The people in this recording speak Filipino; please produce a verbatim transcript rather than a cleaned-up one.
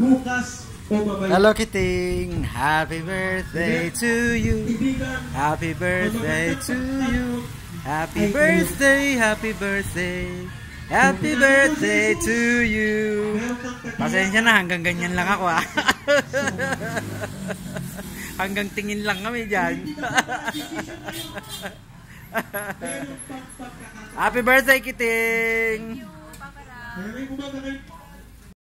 bukas o babay. Hello Kiting, happy birthday to you. Happy birthday to you. Happy birthday, happy birthday. Happy birthday to you. Pasensya na, hanggang ganyan lang ako ah. Hanggang tingin lang kami dyan. Happy birthday Kiting.